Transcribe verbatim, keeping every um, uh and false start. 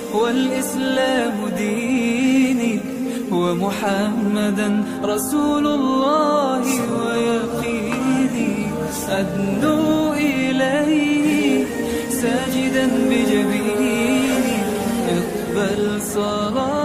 والإسلام ديني ومحمدا رسول الله ويقيني. أدنو إليه ساجدا بجبيني، اقبل صلاتي